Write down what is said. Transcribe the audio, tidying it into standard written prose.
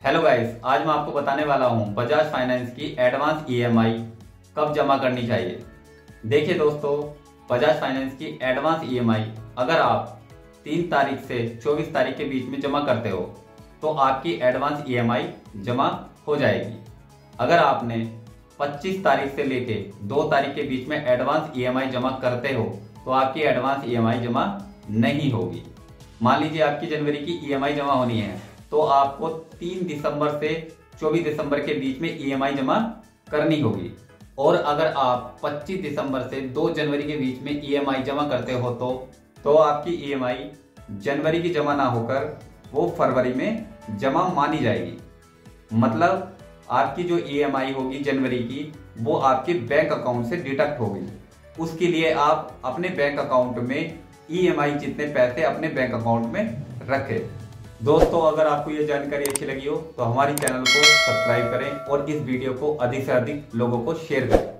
Hello guys, आज मैं आपको बताने वाला हूं बजाज फाइनेंस की एडवांस ईएमआई कब जमा करनी चाहिए। देखिए दोस्तों, बजाज फाइनेंस की एडवांस ईएमआई अगर आप 3 तारीख से 24 तारीख के बीच में जमा करते हो तो आपकी एडवांस ईएमआई जमा हो जाएगी। अगर आपने 25 तारीख से लेके 2 तारीख के बीच में एडवांस ईएमआई जमा करते हो तो आपकी एडवांस ईएमआई जमा नहीं होगी। मान लीजिए आपकी जनवरी की ईएमआई जमा होनी है तो आपको 3 दिसंबर से 24 दिसंबर के बीच में ईएमआई जमा करनी होगी। और अगर आप 25 दिसंबर से 2 जनवरी के बीच में ईएमआई जमा करते हो तो आपकी ईएमआई जनवरी की जमा ना होकर वो फरवरी में जमा मानी जाएगी। मतलब आपकी जो ईएमआई होगी जनवरी की वो आपके बैंक अकाउंट से डिडक्ट होगी। उसके लिए आप अपने बैंक अकाउंट में ईएमआई जितने पैसे अपने बैंक अकाउंट में रखें। दोस्तों, अगर आपको ये जानकारी अच्छी लगी हो तो हमारी चैनल को सब्सक्राइब करें और इस वीडियो को अधिक से अधिक लोगों को शेयर करें।